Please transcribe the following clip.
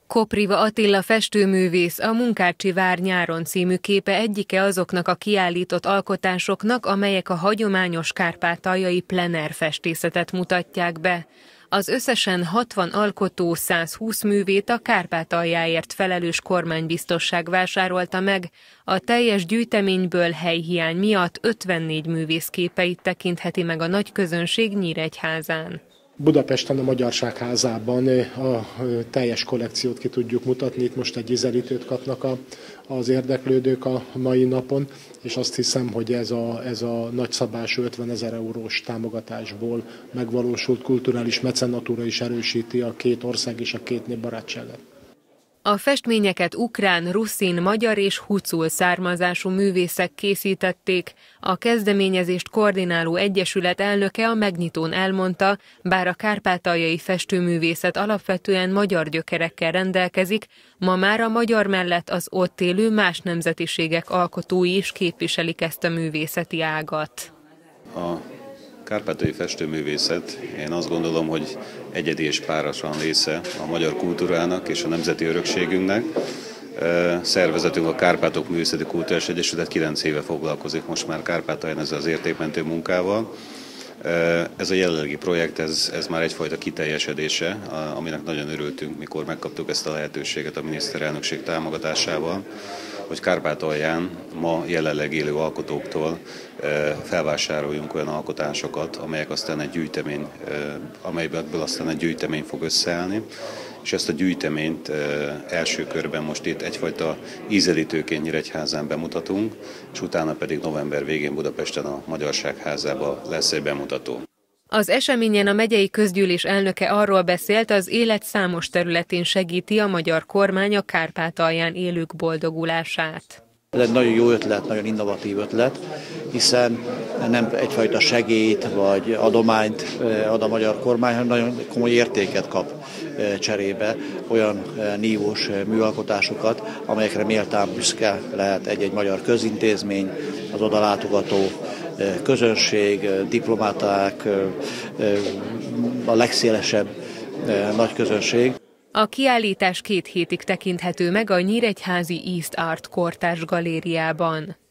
Kopriva Attila festőművész a Munkácsi vár nyáron című képe egyike azoknak a kiállított alkotásoknak, amelyek a hagyományos kárpátaljai plener festészetet mutatják be. Az összesen 60 alkotó 120 művét a Kárpátaljáért felelős kormánybiztosság vásárolta meg, a teljes gyűjteményből helyhiány miatt 54 művész képeit tekintheti meg a nagy közönség Nyíregyházán. Budapesten a Magyarság Házában a teljes kollekciót ki tudjuk mutatni, itt most egy ízelítőt kapnak az érdeklődők a mai napon, és azt hiszem, hogy ez a nagyszabású 50 000 eurós támogatásból megvalósult kulturális mecenatúra is erősíti a két ország és a két nép barátságát. A festményeket ukrán, ruszin, magyar és hucul származású művészek készítették. A kezdeményezést koordináló egyesület elnöke a megnyitón elmondta, bár a kárpátaljai festőművészet alapvetően magyar gyökerekkel rendelkezik, ma már a magyar mellett az ott élő más nemzetiségek alkotói is képviselik ezt a művészeti ágat. A kárpátaljai festőművészet, én azt gondolom, hogy egyedi és páratlan része a magyar kultúrának és a nemzeti örökségünknek. Szervezetünk a Kárpátok Művészeti Kulturális Egyesület 9 éve foglalkozik most már Kárpátalján ezzel az értékmentő munkával. Ez a jelenlegi projekt, ez már egyfajta kiteljesedése, aminek nagyon örültünk, mikor megkaptuk ezt a lehetőséget a miniszterelnökség támogatásával, hogy Kárpátalján ma jelenleg élő alkotóktól felvásároljunk olyan alkotásokat, amelyebből aztán egy gyűjtemény fog összeállni, és ezt a gyűjteményt első körben most itt egyfajta ízelítőként Nyíregyházán bemutatunk, és utána pedig november végén Budapesten a Magyarság Házában lesz egy bemutató. Az eseményen a megyei közgyűlés elnöke arról beszélt, az élet számos területén segíti a magyar kormány a Kárpátalján élők boldogulását. Ez egy nagyon jó ötlet, nagyon innovatív ötlet, hiszen nem egyfajta segélyt vagy adományt ad a magyar kormány, hanem nagyon komoly értéket kap cserébe, olyan nívós műalkotásokat, amelyekre méltán büszke lehet egy-egy magyar közintézmény, az oda látogató közönség, diplomaták, a legszélesebb nagy közönség. A kiállítás 2 hétig tekinthető meg a nyíregyházi East Art kortárs galériában.